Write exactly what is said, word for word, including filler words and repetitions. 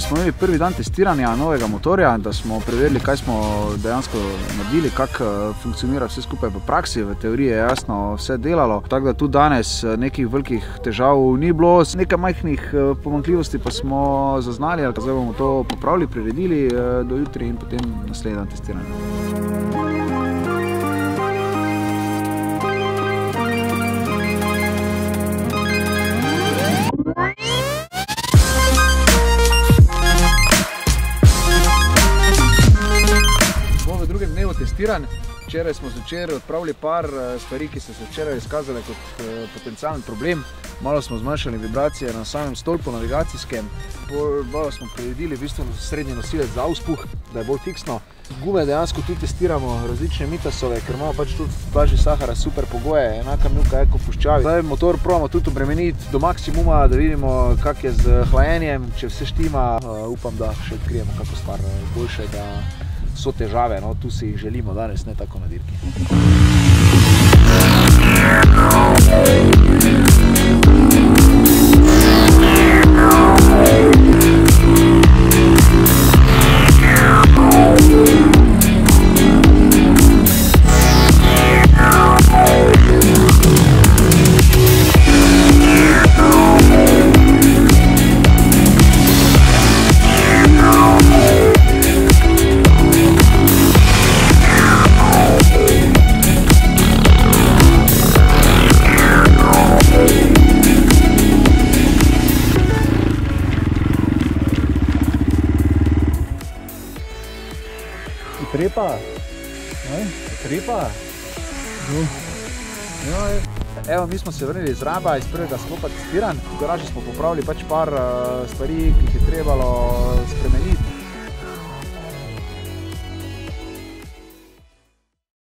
Danes smo imeli prvi dan testiranja novega motorja, da smo preverili, kaj smo dejansko naredili, kako funkcionira vse skupaj v praksi. V teoriji je jasno vse delalo, tako da tudi danes nekih velikih težav ni bilo. Nekaj majhnih pomanjkljivosti pa smo zaznali, zdaj bomo to popravili, priredili do jutri in potem naslednji dan testiranja. Testiran. Včeraj smo zvečer odpravili par stvari, ki so se včeraj izkazale kot potencialen problem. Malo smo zmanjšali vibracije na samem stolpu navigacijskem. Bolj smo priredili v bistvu srednji nosilec za auspuh, da je bolj fiksno. Gume dejansko tudi testiramo, različne mitasove, ker imamo pač tudi v plaži Sahara super pogoje, enaka milka je kot v puščavi. Zdaj motor probamo tudi obremeniti do maksimuma, da vidimo, kak je z hlajenjem, če vse štima. Upam, da še odkrijemo kako stvar boljše, da so težave, no, tu si jih želimo danes, ne tako na dirki. Trepa, trepa. Evo, mi smo se vrnili iz Raba, iz prvega sklopa testiranj. V garaži smo popravili pač par stvari, ki jih je trebalo spremeniti.